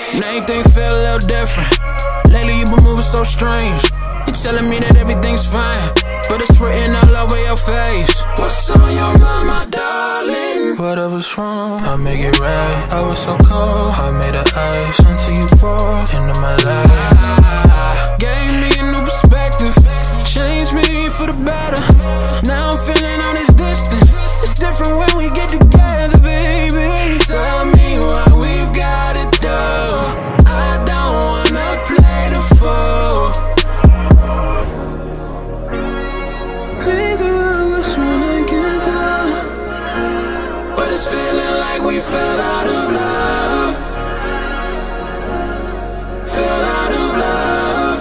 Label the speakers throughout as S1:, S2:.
S1: Now everything feel a little different. Lately you been moving so strange. You telling me that everything's fine, but it's written all over your face. What's on your mind, my darling? Whatever's wrong, I'll make it right. I was so cold, I made of ice until you poured into my life. Gave me a new perspective, changed me for the better. Now I'm feeling on this distance. It's different when we get together, baby. Tell me why we've got it though. I don't wanna play the fool. Neither of us wanna give up, but it's feeling like we fell out of love. Fell out of love.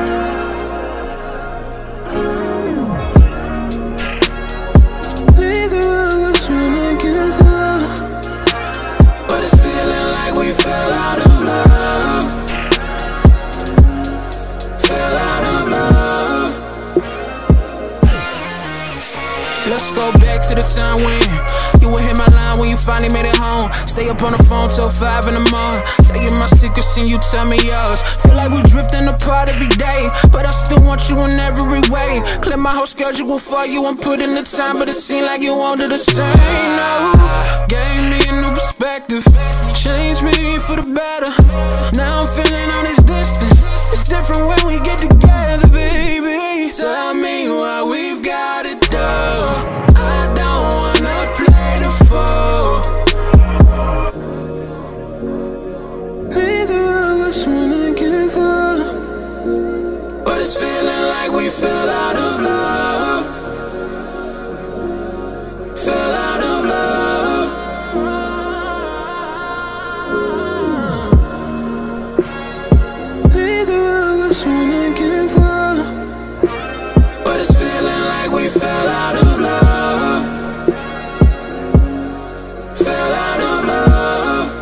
S1: Neither of us wanna give up, but it's feeling like we fell out of love. Fell out of love. Let's go back to the time when you would hit my line when you finally made it home. Stay up on the phone till 5 in the morning. Tell you my secrets and you tell me yours. Feel like we drifting apart every day, but I still want you in every way. Clear my whole schedule for you and put in the time, but it seemed like you won't do the same. No, gave me a new perspective, changed me for the better. Now I'm feeling on this distance. It's different when we get together, baby. Tell me why we've got it though. I don't wanna play the fool. Neither of us wanna give up, but it's feeling like we fell out of love. Fell out of love. Neither of us wanna give up, but it's feeling like we fell out of love. Fell out of love.